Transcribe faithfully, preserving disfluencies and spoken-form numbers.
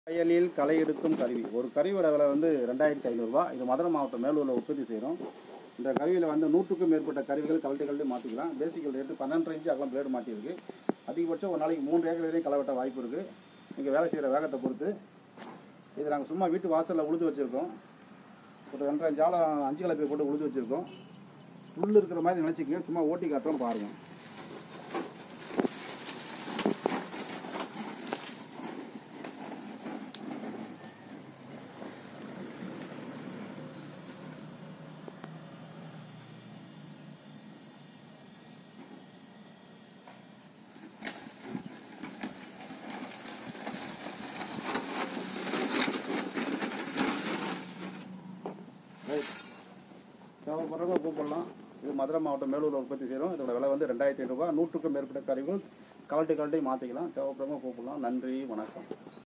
வயலில் களை எடுக்கும் கருவி. ஒரு கருவியோட விலை வந்து ரெண்டாயிரத்தி ஐநூறுரூவா. இது மதுரை மாவட்டம் மேலூரில் உற்பத்தி செய்கிறோம். இந்த கருவியில் வந்து நூற்றுக்கும் மேற்பட்ட கருவிகள் கலட்டி கலட்டி மாற்றிக்கலாம். பேசிக்கல் ரேட்டு பன்னெண்டு இன்ச்சு அகலம் பிளேடு மாற்றிருக்கு. அதிகபட்சம் ஒரு நாளைக்கு மூன்று ஏக்கர் வரையும் களை வெட்ட வாய்ப்பு இருக்குது. நீங்கள் வேலை செய்கிற வேகத்தை பொறுத்து. இது நாங்கள் சும்மா வீட்டு வாசலில் உழுது வச்சுருக்கோம். ஒரு ரெண்டரை ஜாலம் அஞ்சு கலப்பை போட்டு உழுது வச்சுருக்கோம். புல் இருக்கிற மாதிரி நினச்சிக்கங்க. சும்மா ஓட்டி காட்டுறோம் பாருங்கள். தேவைப்படுறவங்க கூப்பிடலாம். இது மதுரை மாவட்டம் மேலூரில் உற்பத்தி செய்கிறோம். இதோட விலை வந்து ரெண்டாயிரத்தி ஐநூறுரூவா. நூற்றுக்கும் மேற்பட்ட கருவிகள் கலட்டி கலட்டி மாற்றிக்கலாம். தேவைப்படுறவங்க கூப்பிடலாம். நன்றி, வணக்கம்.